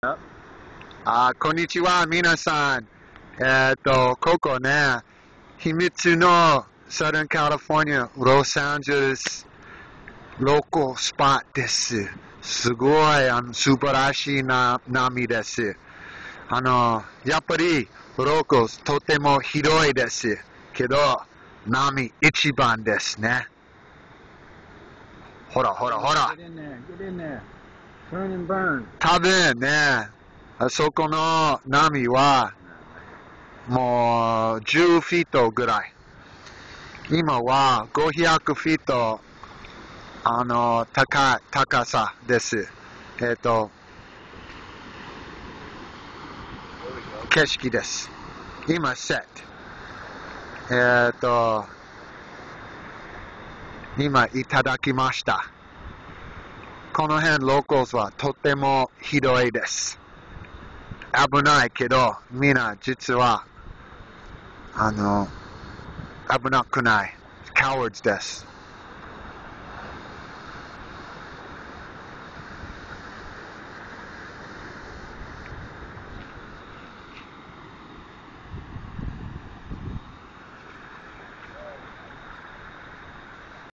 こんにちは、皆さん。ここね、秘密の Southern California、ロサンゼルス、ロコスパです。すごい、素晴らしい波です。やっぱり、ロコスとても広いです。けど、波一番ですね。ほら。 Get in there. Turn and burn. 多分ね、あそこの波は、もう10フィートぐらい。今は500フィート、高さです。景色です。今、セット。今、いただきました。この辺、ローカルズはとてもひどいです。危ないけど、みんな実は、危なくない。cowards です。